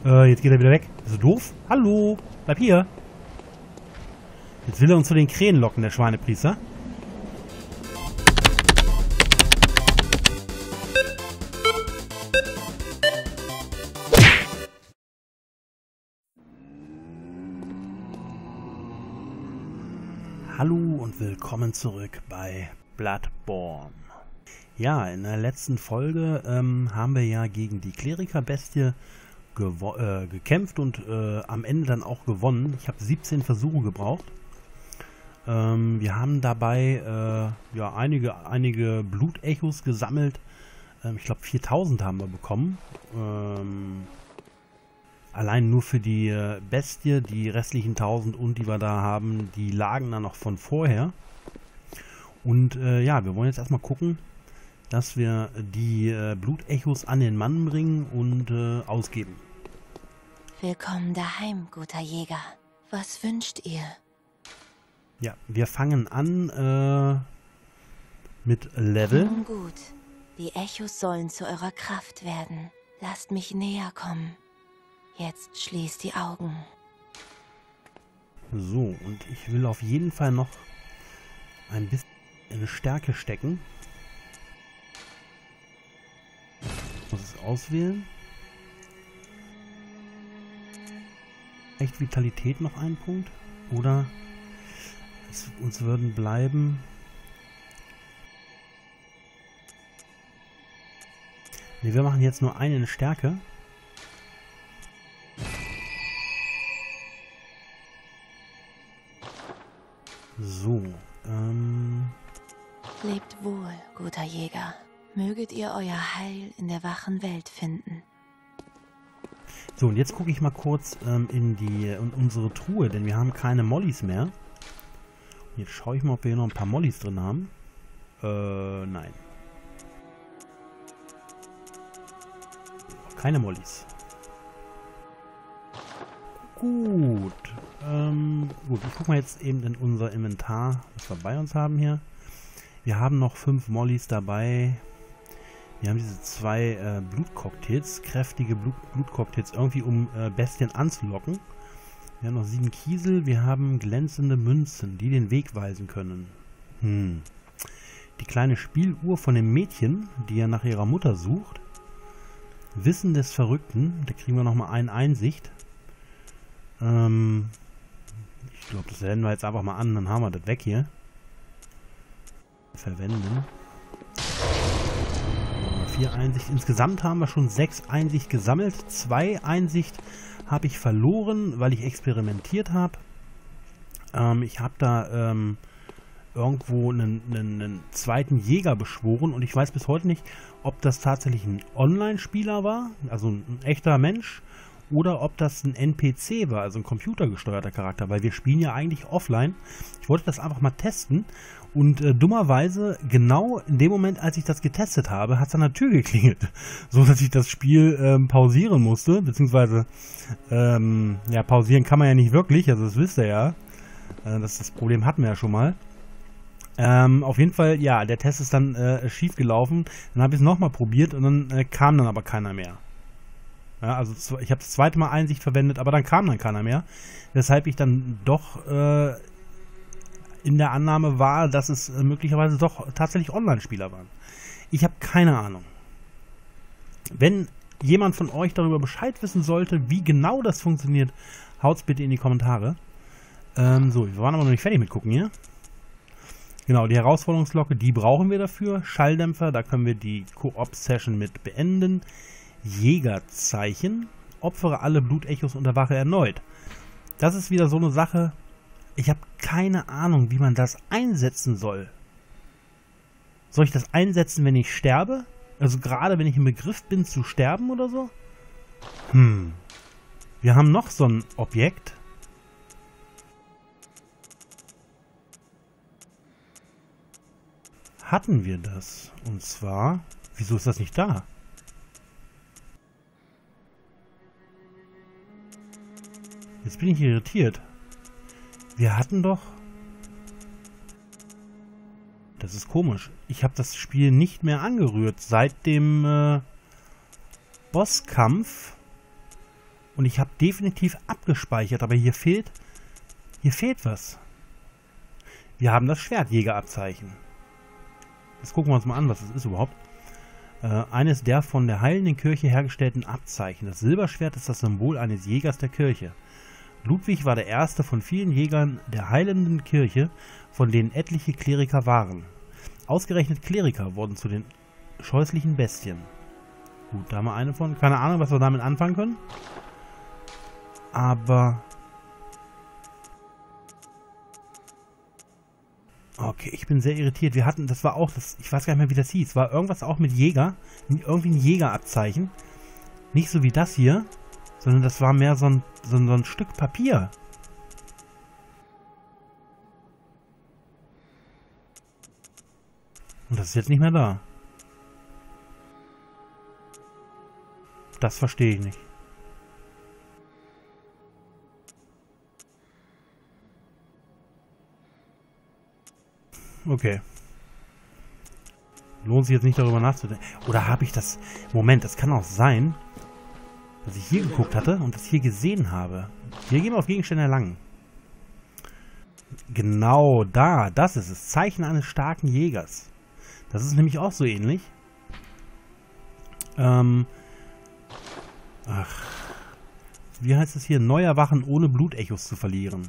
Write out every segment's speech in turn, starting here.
Jetzt geht er wieder weg. Bist du doof? Hallo, bleib hier. Jetzt will er uns zu den Krähen locken, der Schweinepriester. Hallo und willkommen zurück bei Bloodborne. Ja, in der letzten Folge haben wir ja gegen die Kleriker-Bestie gekämpft und am Ende dann auch gewonnen. Ich habe 17 Versuche gebraucht. Wir haben dabei ja, einige Blutechos gesammelt. Ich glaube 4000 haben wir bekommen. Allein nur für die Bestie, die restlichen 1000 und die wir da haben, die lagen dann noch von vorher. Und ja, wir wollen jetzt erstmal gucken, dass wir die Blutechos an den Mann bringen und ausgeben. Willkommen daheim, guter Jäger. Was wünscht ihr? Ja, wir fangen an mit Level. Nun gut, die Echos sollen zu eurer Kraft werden. Lasst mich näher kommen. Jetzt schließt die Augen. So, und ich will auf jeden Fall noch ein bisschen in Stärke stecken. Ich muss es auswählen. Echt Vitalität noch ein Punkt? Oder uns würden bleiben... Ne, wir machen jetzt nur einen in Stärke. So, Lebt wohl, guter Jäger. Möget ihr euer Heil in der wachen Welt finden. so, und jetzt gucke ich mal kurz in unsere Truhe, denn wir haben keine Mollys mehr. Und jetzt schaue ich mal, ob wir hier noch ein paar Mollys drin haben. Nein. Keine Mollys. Gut. Gut, ich gucke mal jetzt eben in unser Inventar, was wir bei uns haben hier. Wir haben noch 5 Mollys dabei. Wir haben diese 2 Blutcocktails, kräftige Blutcocktails, irgendwie um Bestien anzulocken. Wir haben noch 7 Kiesel, wir haben glänzende Münzen, die den Weg weisen können. Die kleine Spieluhr von dem Mädchen, die ja nach ihrer Mutter sucht. Wissen des Verrückten, da kriegen wir nochmal eine Einsicht. Ich glaube, das wenden wir jetzt einfach mal an, dann haben wir das weg hier. Verwenden. 4 Einsicht. Insgesamt haben wir schon 6 Einsicht gesammelt. 2 Einsicht habe ich verloren, weil ich experimentiert habe. Ich habe da irgendwo einen zweiten Jäger beschworen und ich weiß bis heute nicht, ob das tatsächlich ein Online-Spieler war, also ein echter Mensch, oder ob das ein NPC war, also ein computergesteuerter Charakter, weil wir spielen ja eigentlich offline. Ich wollte das einfach mal testen und dummerweise, genau in dem Moment, als ich das getestet habe, hat es an der Tür geklingelt, so dass ich das Spiel pausieren musste, beziehungsweise ja, pausieren kann man ja nicht wirklich, also das wisst ihr ja, das Problem hatten wir ja schon mal. Auf jeden Fall, ja, der Test ist dann schief gelaufen, dann habe ich es nochmal probiert und dann kam dann aber keiner mehr. Ja, also ich habe das zweite Mal Einsicht verwendet, aber dann kam dann keiner mehr. Weshalb ich dann doch in der Annahme war, dass es möglicherweise doch tatsächlich Online-Spieler waren. Ich habe keine Ahnung. Wenn jemand von euch darüber Bescheid wissen sollte, wie genau das funktioniert, haut's bitte in die Kommentare. So, wir waren aber noch nicht fertig mit gucken hier. Genau, die Herausforderungsglocke, die brauchen wir dafür. Schalldämpfer, da können wir die Koop-Session mit beenden. Jägerzeichen. Opfere alle Blutechos und erwache erneut. Das ist wieder so eine Sache. Ich habe keine Ahnung, wie man das einsetzen soll. Soll ich das einsetzen, wenn ich sterbe? Also gerade wenn ich im Begriff bin zu sterben oder so? Wir haben noch so ein Objekt. Hatten wir das? Und zwar... Wieso ist das nicht da? Jetzt bin ich irritiert. Wir hatten doch... Das ist komisch. Ich habe das Spiel nicht mehr angerührt. Seit dem Bosskampf Und ich habe definitiv abgespeichert, aber hier fehlt was. Wir haben das Schwertjägerabzeichen. Jetzt gucken wir uns mal an, was das ist überhaupt. Eines der von der heilenden Kirche hergestellten Abzeichen. Das Silberschwert ist das Symbol eines Jägers der Kirche. Ludwig war der erste von vielen Jägern der heilenden Kirche, von denen etliche Kleriker waren. Ausgerechnet Kleriker wurden zu den scheußlichen Bestien. Gut, da haben wir eine von. Keine Ahnung, was wir damit anfangen können. Aber... Okay, ich bin sehr irritiert. Wir hatten, das war auch, ich weiß gar nicht mehr, wie das hieß. War irgendwas auch mit Jäger. Irgendwie ein Jägerabzeichen. Nicht so wie das hier, sondern das war mehr so ein Stück Papier. Und das ist jetzt nicht mehr da. Das verstehe ich nicht. Okay. Lohnt sich jetzt nicht darüber nachzudenken. Oder habe ich das... Moment, das kann auch sein, dass ich hier geguckt hatte und das hier gesehen habe. Hier gehen wir auf Gegenstände erlangen. Genau da, das ist es. Zeichen eines starken Jägers. Das ist nämlich auch so ähnlich. Wie heißt es hier? Neu erwachen, ohne Blutechos zu verlieren.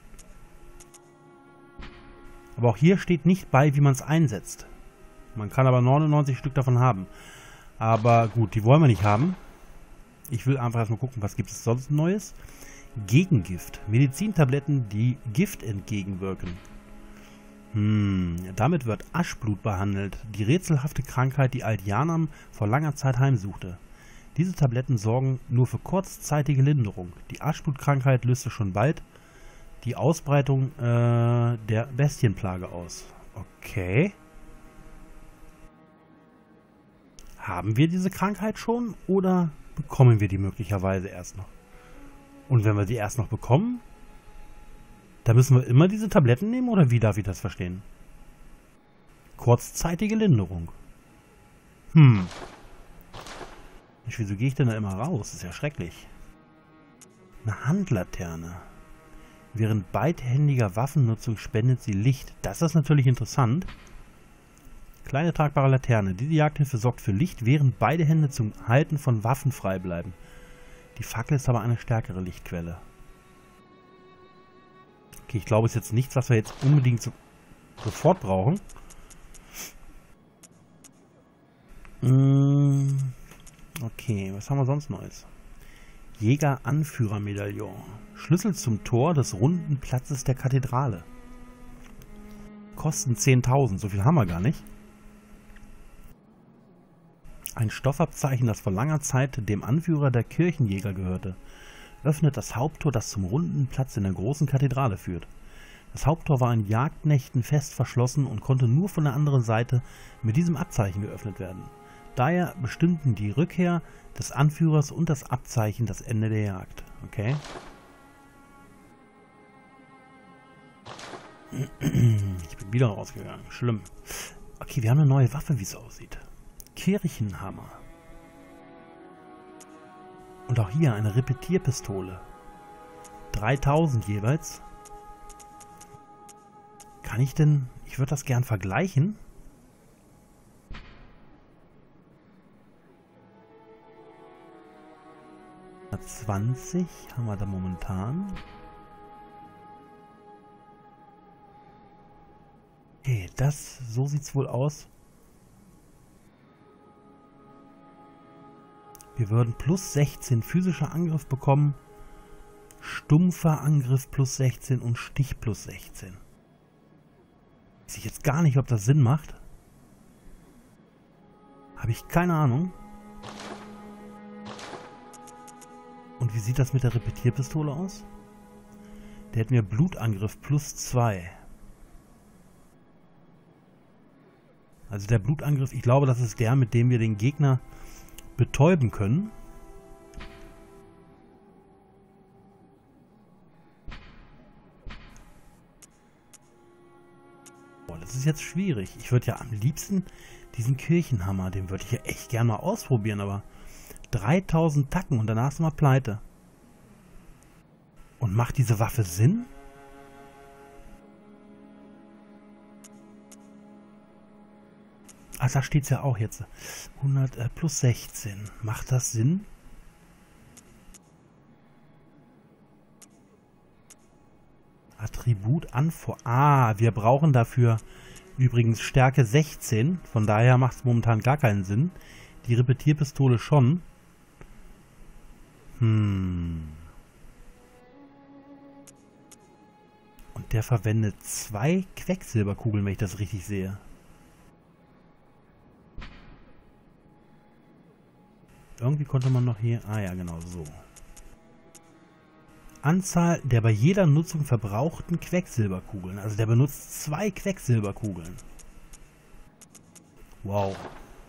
Aber auch hier steht nicht bei, wie man es einsetzt. Man kann aber 99 Stück davon haben. Aber gut, die wollen wir nicht haben. Ich will einfach erstmal gucken, was gibt es sonst Neues. Gegengift. Medizintabletten, die Gift entgegenwirken. Damit wird Aschblut behandelt. Die rätselhafte Krankheit, die Aldianam vor langer Zeit heimsuchte. Diese Tabletten sorgen nur für kurzzeitige Linderung. Die Aschblutkrankheit löste schon bald die Ausbreitung der Bestienplage aus. Okay. Haben wir diese Krankheit schon oder bekommen wir die möglicherweise erst noch? Und wenn wir die erst noch bekommen, dann müssen wir immer diese Tabletten nehmen oder wie darf ich das verstehen? Kurzzeitige Linderung. Wieso gehe ich denn da immer raus? Das ist ja schrecklich. Eine Handlaterne. Während beidhändiger Waffennutzung spendet sie Licht. Das ist natürlich interessant. Kleine tragbare Laterne. Diese Jagdhilfe sorgt für Licht, während beide Hände zum Halten von Waffen frei bleiben. Die Fackel ist aber eine stärkere Lichtquelle. Okay, ich glaube, es ist jetzt nichts, was wir jetzt unbedingt sofort brauchen. Okay, was haben wir sonst Neues? Jäger-Anführer-Medaillon. Schlüssel zum Tor des runden Platzes der Kathedrale. Kosten 10.000, so viel haben wir gar nicht. Ein Stoffabzeichen, das vor langer Zeit dem Anführer der Kirchenjäger gehörte, öffnet das Haupttor, das zum runden Platz in der großen Kathedrale führt. Das Haupttor war in Jagdnächten fest verschlossen und konnte nur von der anderen Seite mit diesem Abzeichen geöffnet werden. Daher bestimmten die Rückkehr des Anführers und das Abzeichen das Ende der Jagd. Okay. Ich bin wieder rausgegangen. Schlimm. Okay, wir haben eine neue Waffe, wie es aussieht. Kirchenhammer. Und auch hier eine Repetierpistole. 3000 jeweils. Kann ich denn... Ich würde das gern vergleichen. Na, 20 haben wir da momentan. Okay, so sieht's wohl aus. Wir würden plus 16 physischer Angriff bekommen, stumpfer Angriff plus 16 und Stich plus 16. Weiß ich jetzt gar nicht, ob das Sinn macht. Habe ich keine Ahnung. Und wie sieht das mit der Repetierpistole aus? Da hätten wir Blutangriff plus 2. Also der Blutangriff, ich glaube, das ist der, mit dem wir den Gegner betäuben können. Boah, das ist jetzt schwierig. Ich würde ja am liebsten diesen Kirchenhammer, den würde ich ja echt gerne mal ausprobieren, aber 3000 Tacken und danach sind wir pleite. Und macht diese Waffe Sinn? Ach, da steht es ja auch jetzt. 100 plus 16. Macht das Sinn? Attribut Anfor. Ah, wir brauchen dafür übrigens Stärke 16. Von daher macht es momentan gar keinen Sinn. Die Repetierpistole schon. Und der verwendet 2 Quecksilberkugeln, wenn ich das richtig sehe. Irgendwie konnte man noch hier... Ah ja, genau, so. Anzahl der bei jeder Nutzung verbrauchten Quecksilberkugeln. Also der benutzt 2 Quecksilberkugeln. Wow.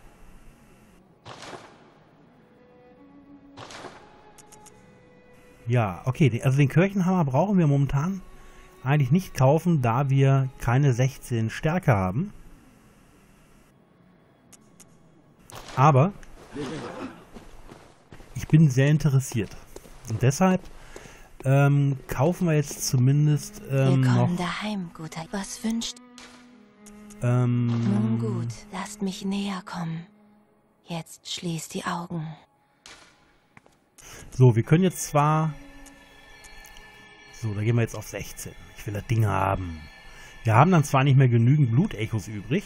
Ja, okay, also den Kirchenhammer brauchen wir momentan eigentlich nicht kaufen, da wir keine 16 Stärke haben. Aber ich bin sehr interessiert. Und deshalb kaufen wir jetzt zumindest Willkommen noch... daheim, guter. Was wünscht? Nun gut, lasst mich näher kommen. Jetzt schließt die Augen. So, wir können jetzt zwar... So, da gehen wir jetzt auf 16. Ich will das Ding haben. Wir haben dann zwar nicht mehr genügend Blutechos übrig.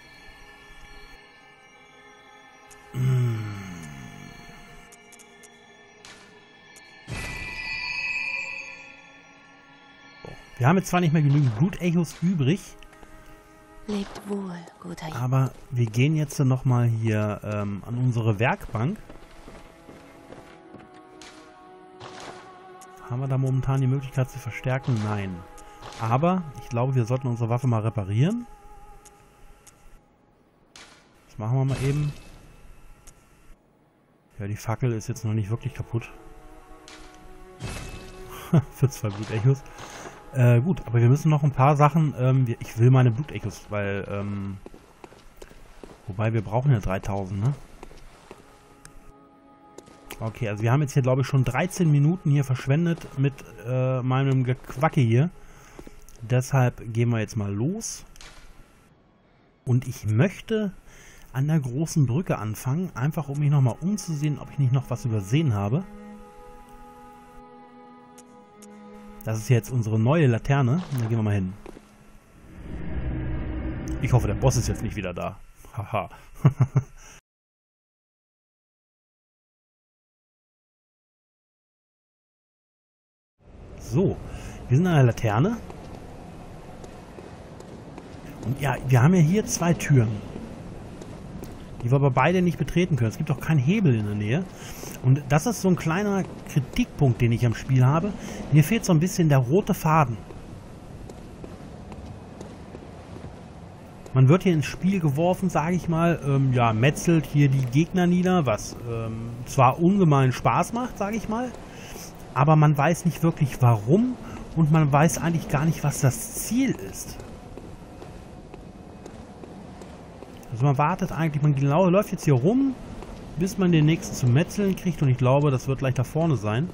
Wir haben jetzt zwar nicht mehr genügend Blutechos übrig. Lebt wohl, guter. Aber wir gehen jetzt nochmal hier an unsere Werkbank. Haben wir da momentan die Möglichkeit zu verstärken? Nein. Aber ich glaube, wir sollten unsere Waffe mal reparieren. Das machen wir mal eben. Ja, die Fackel ist jetzt noch nicht wirklich kaputt. Für 2 Blutechos. Gut, aber wir müssen noch ein paar Sachen... ich will meine Blutechos, weil... wobei, wir brauchen ja 3000, ne? Okay, also wir haben jetzt hier, glaube ich, schon 13 Minuten hier verschwendet mit meinem Gequacke hier. Deshalb gehen wir jetzt mal los. Und ich möchte an der großen Brücke anfangen, einfach um mich nochmal umzusehen, ob ich nicht noch was übersehen habe. Das ist jetzt unsere neue Laterne. Da gehen wir mal hin. Ich hoffe, der Boss ist jetzt nicht wieder da. Haha. So, wir sind an der Laterne. Und ja, wir haben ja hier 2 Türen, die wir aber beide nicht betreten können. Es gibt auch keinen Hebel in der Nähe. Und das ist so ein kleiner Kritikpunkt, den ich am Spiel habe. Mir fehlt so ein bisschen der rote Faden. Man wird hier ins Spiel geworfen, sage ich mal, ja, metzelt hier die Gegner nieder, was zwar ungemein Spaß macht, sage ich mal, aber man weiß nicht wirklich warum und man weiß eigentlich gar nicht, was das Ziel ist. Also man wartet eigentlich, man genau läuft jetzt hier rum, bis man den nächsten zum Metzeln kriegt und ich glaube, das wird gleich da vorne sein.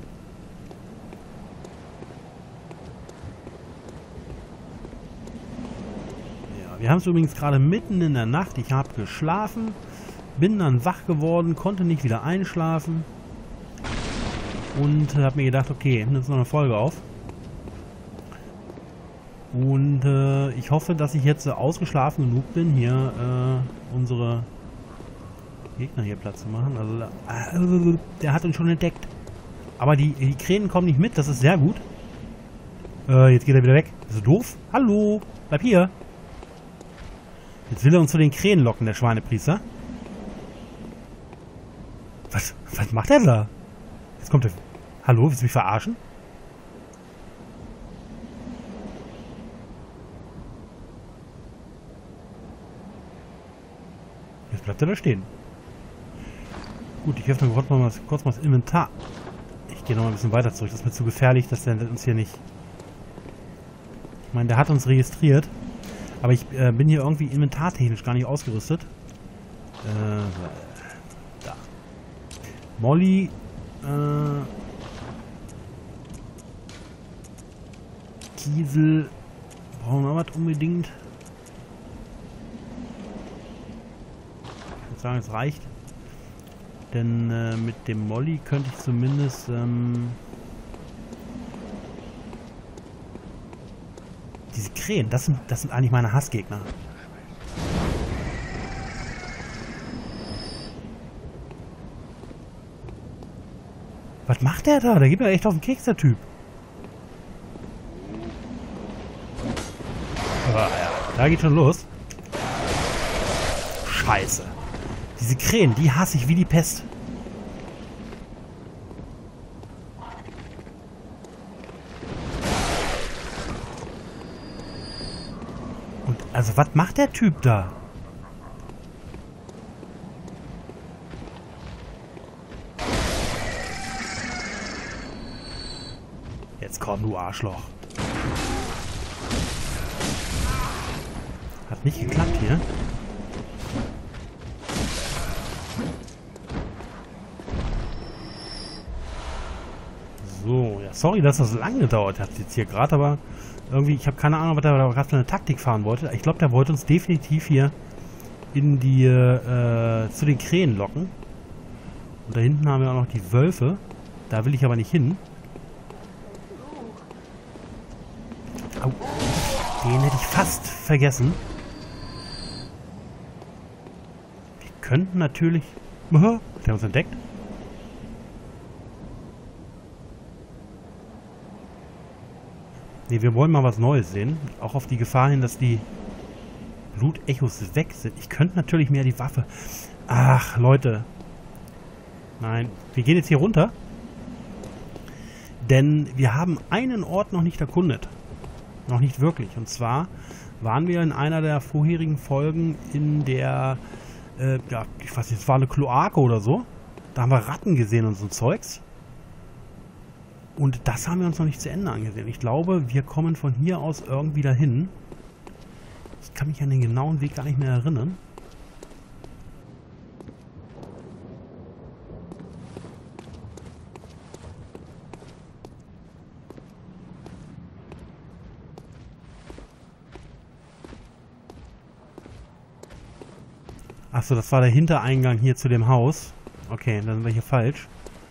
Ja, wir haben es übrigens gerade mitten in der Nacht, ich habe geschlafen, bin dann wach geworden, konnte nicht wieder einschlafen und habe mir gedacht, okay, nimmst noch eine Folge auf. Und ich hoffe, dass ich jetzt ausgeschlafen genug bin, hier unsere Gegner hier Platz zu machen. Also der hat uns schon entdeckt. Aber die Krähen kommen nicht mit, das ist sehr gut. Jetzt geht er wieder weg. Bist du doof? Hallo, bleib hier. Jetzt will er uns zu den Krähen locken, der Schweinepriester. Was macht er da? Jetzt kommt er. Hallo, willst du mich verarschen? Jetzt bleibt er da stehen. Gut, ich öffne kurz mal das Inventar. Ich gehe noch mal ein bisschen weiter zurück. Das ist mir zu gefährlich, dass der uns hier nicht... Ich meine, der hat uns registriert. Aber ich bin hier irgendwie inventartechnisch gar nicht ausgerüstet. Da. Kiesel brauchen wir noch was unbedingt. Ich würde sagen, es reicht. Denn mit dem Molly könnte ich zumindest diese Krähen, das sind eigentlich meine Hassgegner. Was macht der da? Der geht mir echt auf den Keks, der Typ. Aber ja, da geht schon los. Scheiße. Diese Krähen, die hasse ich wie die Pest. Und also, was macht der Typ da? Jetzt komm, du Arschloch. Hat nicht geklappt hier. So, ja, sorry, dass das so lange gedauert hat jetzt hier gerade, aber irgendwie, ich habe keine Ahnung, was er da gerade für eine Taktik fahren wollte. Ich glaube, der wollte uns definitiv hier in die, zu den Krähen locken. Und da hinten haben wir auch noch die Wölfe. Da will ich aber nicht hin. Au. Den hätte ich fast vergessen. Wir könnten natürlich... Der hat uns entdeckt. Ne, wir wollen mal was Neues sehen. Auch auf die Gefahr hin, dass die Blutechos weg sind. Ich könnte natürlich mehr die Waffe... Ach, Leute. Nein, wir gehen jetzt hier runter. Denn wir haben einen Ort noch nicht erkundet. Noch nicht wirklich. Und zwar waren wir in einer der vorherigen Folgen in der... ja, ich weiß nicht, es war eine Kloake oder so. Da haben wir Ratten gesehen und so Zeugs. Und das haben wir uns noch nicht zu Ende angesehen. Ich glaube, wir kommen von hier aus irgendwie dahin. Ich kann mich an den genauen Weg gar nicht mehr erinnern. Achso, das war der Hintereingang hier zu dem Haus. Okay, dann sind wir hier falsch.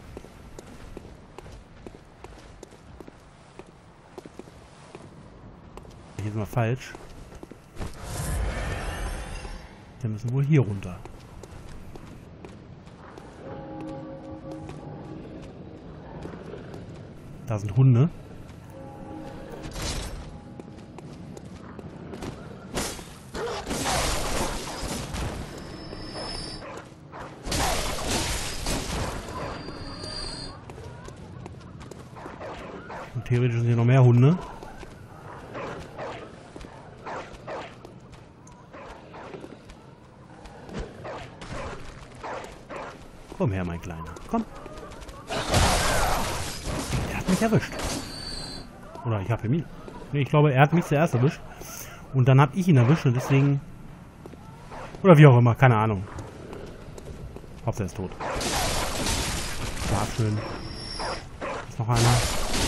Hier sind wir falsch. Wir müssen wohl hier runter. Da sind Hunde. Und theoretisch sind hier noch mehr Hunde. Komm her, mein Kleiner. Komm. Er hat mich erwischt. Oder ich habe ihn. Nee, ich glaube, er hat mich zuerst erwischt. Und dann habe ich ihn erwischt und deswegen... Oder wie auch immer, keine Ahnung. Hauptsache er ist tot. War schön. Ist noch einer.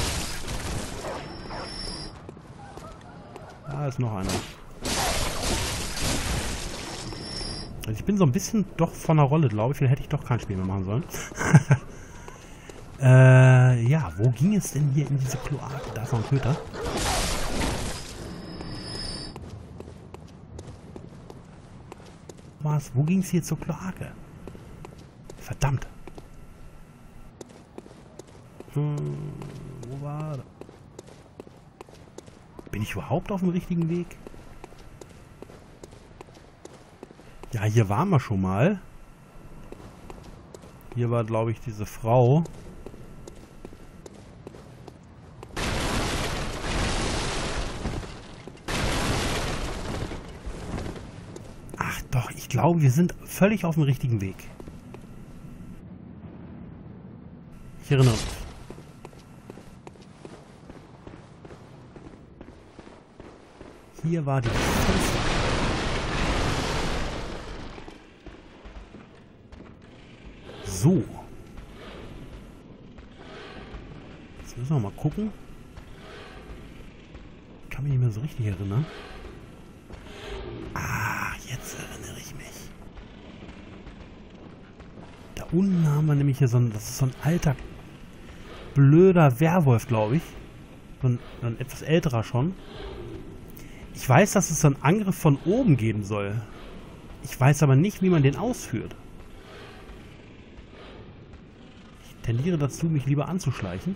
Da ist noch einer. Also ich bin so ein bisschen doch von der Rolle, glaube ich. Vielleicht hätte ich doch kein Spiel mehr machen sollen. Ja, wo ging es denn hier in diese Kloake? Da ist noch ein Köter. Was? Wo ging es hier zur Kloake? Verdammt. Wo war das? Bin ich überhaupt auf dem richtigen Weg? Ja, hier waren wir schon mal. Hier war, glaube ich, diese Frau. Ach doch, ich glaube, wir sind völlig auf dem richtigen Weg. Ich erinnere mich. Hier war die Fenster. So. Jetzt müssen wir mal gucken. kann mich nicht mehr so richtig erinnern. Ah, jetzt erinnere ich mich. Da unten haben wir nämlich hier so ein, das ist so ein alter, blöder Werwolf, glaube ich. So ein etwas älterer schon. Ich weiß, dass es so einen Angriff von oben geben soll. Ich weiß aber nicht, wie man den ausführt. Ich tendiere dazu, mich lieber anzuschleichen.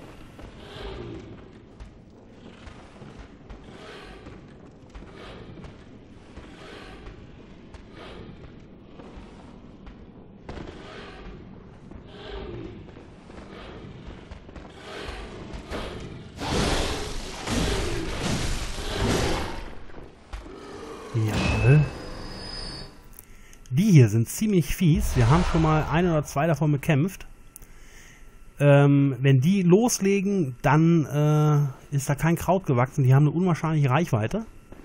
Jawohl. Die hier sind ziemlich fies. Wir haben schon mal 1 oder 2 davon bekämpft. Wenn die loslegen, dann ist da kein Kraut gewachsen. Die haben eine unwahrscheinliche Reichweite.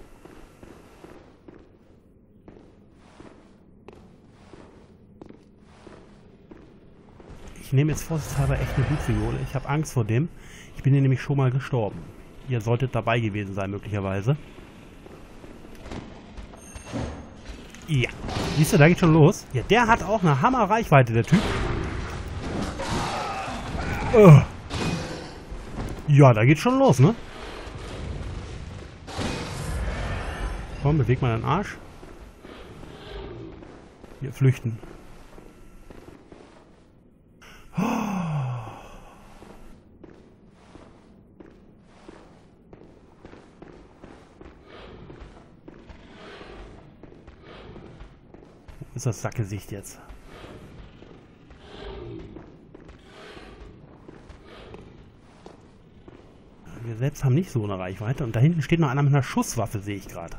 Ich nehme jetzt vorsichtshalber echt eine Blutfiole. Ich habe Angst vor dem. Ich bin hier nämlich schon mal gestorben. Ihr solltet dabei gewesen sein, möglicherweise. Ja. Siehst du, da geht schon los. Ja, der hat auch eine Hammer-Reichweite, der Typ. Ja, da geht schon los, ne? Komm, beweg mal deinen Arsch. Hier, flüchten. Wo ist das Sackgesicht jetzt? Wir selbst haben nicht so eine Reichweite. Und da hinten steht noch einer mit einer Schusswaffe, sehe ich gerade.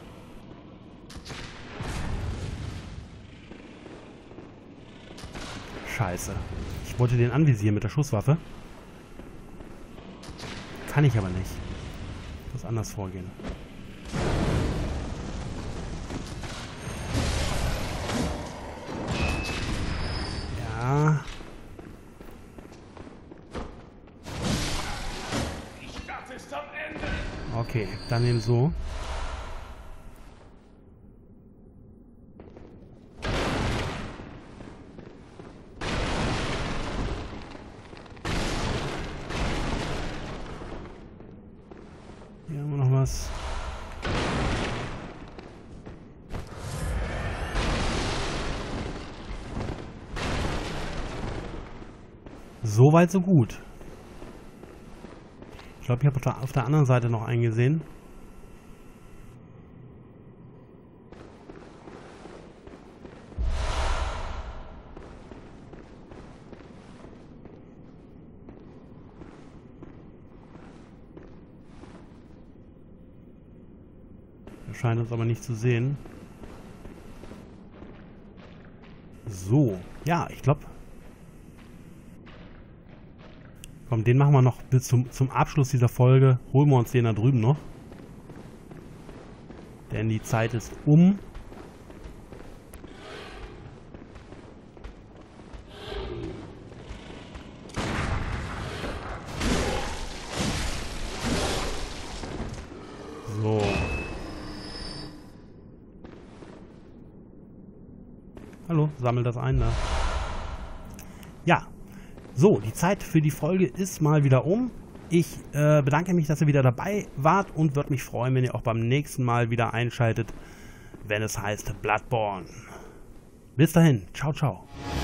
Scheiße. Ich wollte den anvisieren mit der Schusswaffe. Kann ich aber nicht. Ich muss anders vorgehen. Ja. Okay, dann eben so. Hier haben wir noch was. So weit, so gut. Ich glaube, ich habe auf der anderen Seite noch einen gesehen. Er scheint uns aber nicht zu sehen. So. Ja, ich glaube... Komm, den machen wir noch bis zum Abschluss dieser Folge. Holen wir uns den da drüben noch. Denn die Zeit ist um. So. Hallo, sammel das ein da. Ja. So, die Zeit für die Folge ist mal wieder um. Ich bedanke mich, dass ihr wieder dabei wart und würde mich freuen, wenn ihr auch beim nächsten Mal wieder einschaltet, wenn es heißt Bloodborne. Bis dahin, ciao, ciao.